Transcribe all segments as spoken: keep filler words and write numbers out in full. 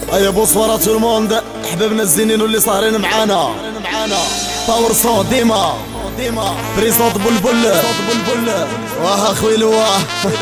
ايا بونسوار تو الموند، حبابنا الزينين واللي صاهرين معانا معانا باور صون ديما ديما بريزونط بلبل بلبل واه خويا لواه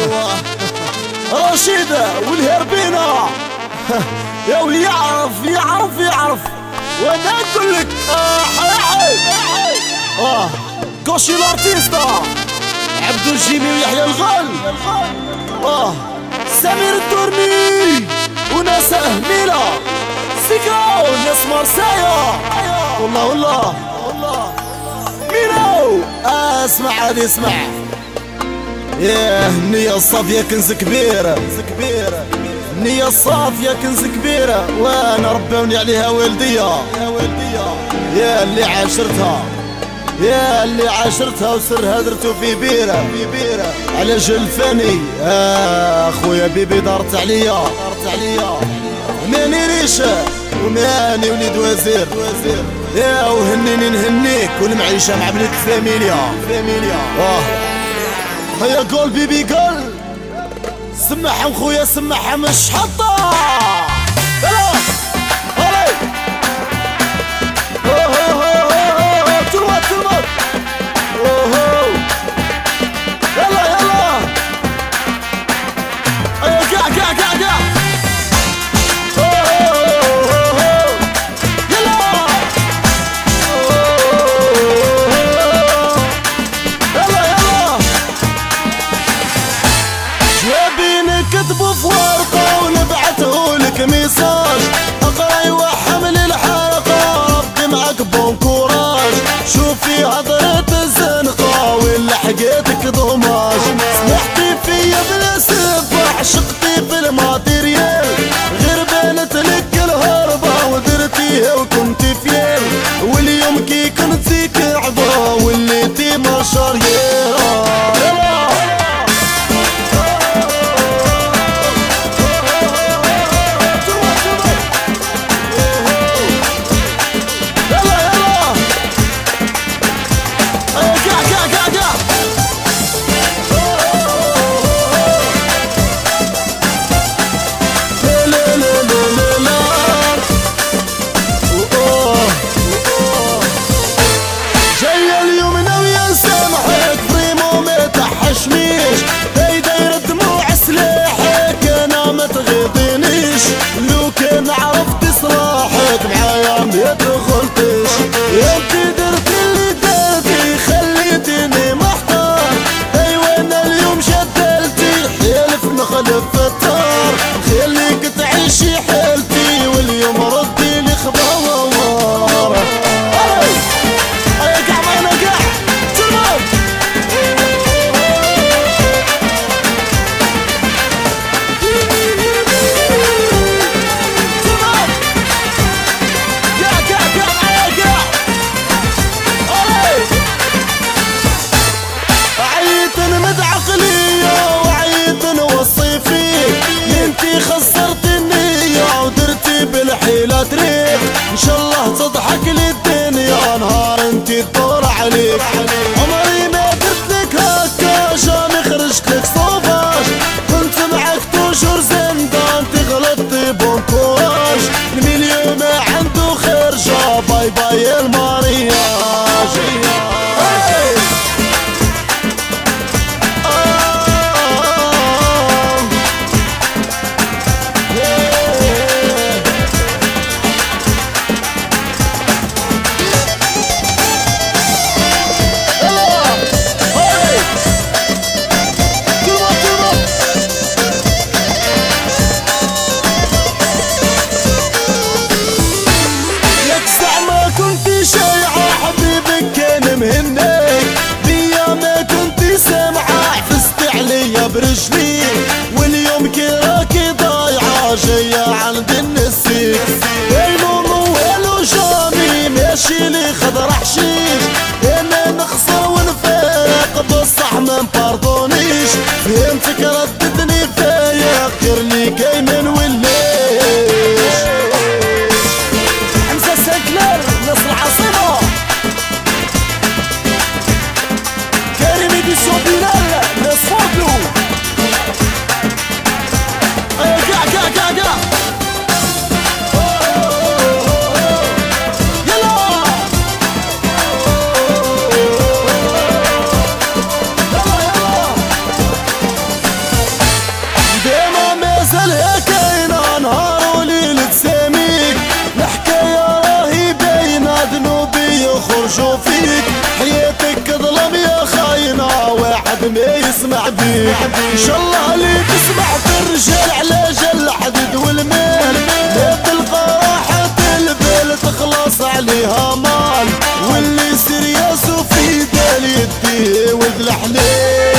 رشيد والهربينة يا ولي يعرف يعرف يعرف وانا نقول لك حي حي اه كوشي الارتيستا عبدو الجيمي ويحيى الغال اه سمير الدورني وناس هميلة سيكاو ناس مرسايا والله والله والله مينو آه اسمع هادي اسمع ياه النية الصافية كنز كبير كبير النية الصافية كنز كبيرة وانا ربوني عليها والدية يا اللي عاشرتها يا اللي عاشرتها وسرها درتو في بيرة في بيرة على جل فاني آه خويا بيبي دارت عليا دارت عليا ماني ريشة وماني وليد وزير وزير يا وهنيني نهنيك والمعيشة مع بنت فاميليا فاميليا واه هيا قول بيبي قول سمعهم خويا سمعهم مش حطة كتبوا في ورقة ونبعتهولك ميساج اقرا وحمل الحلقة ربي معاك بون كوراج شوفي هضرة الزنقة ولا حقيتك ضماج سمحتي فيا بلا سب عشقتي في الماتيريال غير بانت لك الهربة ودرتيها وكنتي فيال واليوم كي كنتي كعبة وليتي مشاريرة شو فيك حياتك ظلم يا خاينة واحد ما يسمع بيك. ان شاء الله اللي تسمع في الرجال على جل حدد والمال لا تلقى راحة البال تخلص عليها مال واللي سيرياس وفي دال يديه وذ الحلال.